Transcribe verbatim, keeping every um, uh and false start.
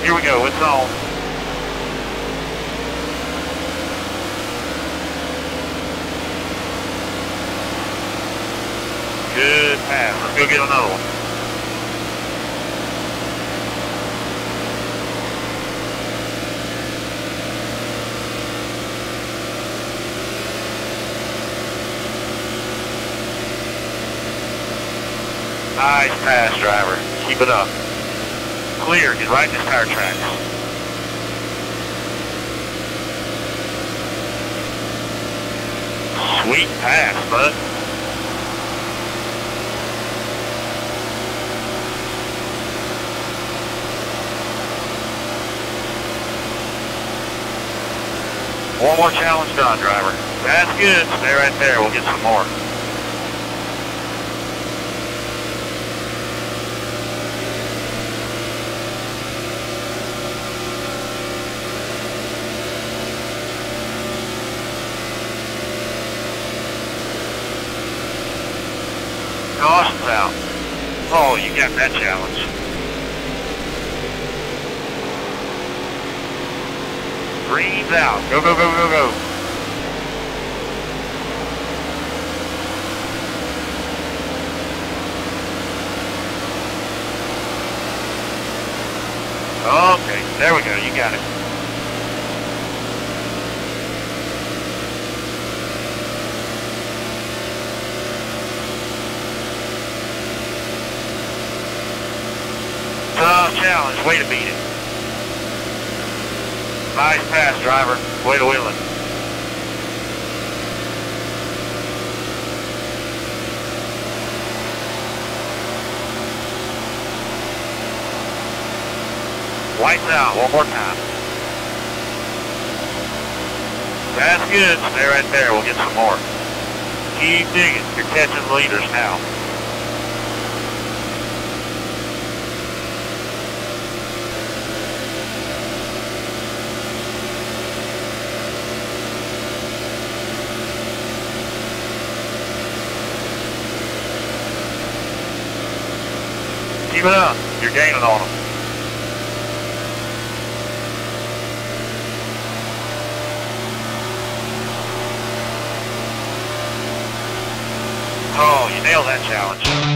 Here we go, it's on. Good pass. Let's go get another one. Nice pass, driver. Keep it up. Clear. Get right in this tire tracks. Sweet pass, bud. One more challenge done, driver. That's good. Stay right there. We'll get some more. Caution's out. Oh, you got that challenge. Green's out. Go, go, go, go, go. Okay, there we go. You got it. Tough challenge. Way to beat it. Nice pass, driver. Way to wheel it. Lights out. One more time. That's good. Stay right there. We'll get some more. Keep digging. You're catching leaders now. Keep it up. You're gaining on them. Oh, you nailed that challenge.